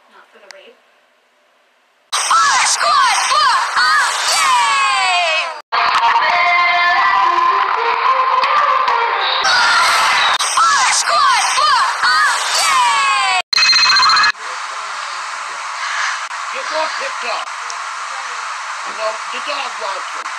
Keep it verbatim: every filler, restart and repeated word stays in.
Not for the rape. Our squad for a game! Our squad for a game! Get more picked up. You know, the dog wants them.